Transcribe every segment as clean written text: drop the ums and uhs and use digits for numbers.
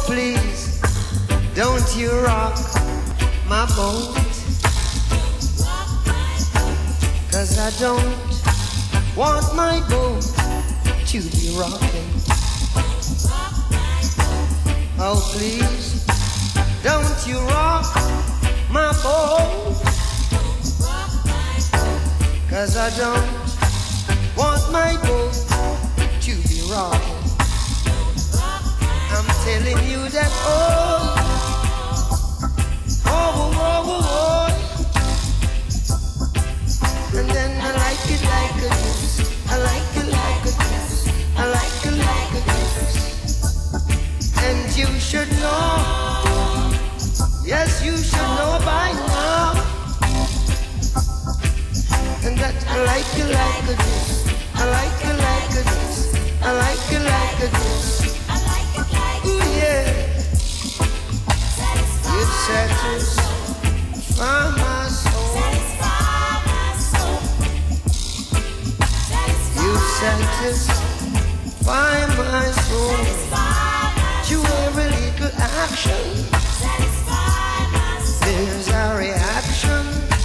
please, don't you rock my boat, 'cause I don't want my boat to be rocking. Oh please, don't you rock my boat, 'cause I don't want my boat to be rocking. I'm telling you that oh, and then I like it like a this, I like it like a this, I like it like a this. And you should know, yes you should know by now, and that I like it like a this, I like it like a this, I like it like a this. Ooh yeah, it satisfies my soul. You satisfy my soul. To every little action, there's a reaction.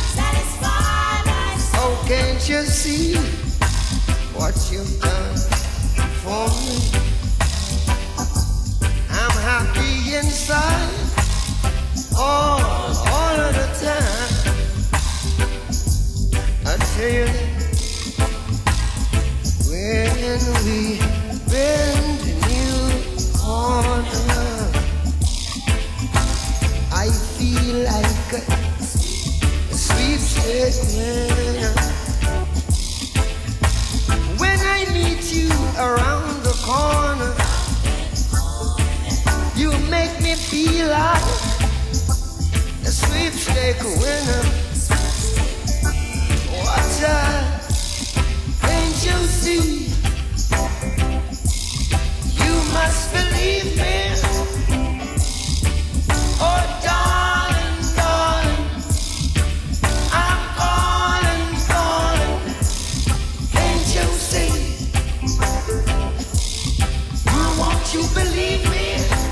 Oh, can't you see what you've done for me? I'm happy inside all of the time. I tell you that when we bend a new corner, I feel like a sweepstake winner. When I meet you around the corner, you make me feel like a sweepstake winner. What can't you see? You must believe me. Oh darling, darling, I'm calling, calling. Can't you see? Won't you believe me?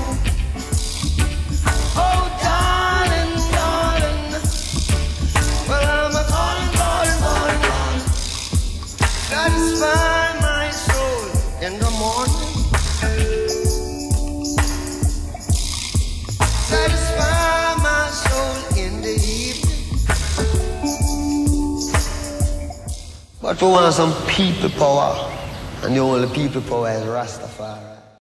Oh darling, darling, well I'm a calling, calling, calling, calling. Satisfy my soul in the morning, satisfy my soul in the evening. But we want some people power, and the only people power is Rastafari.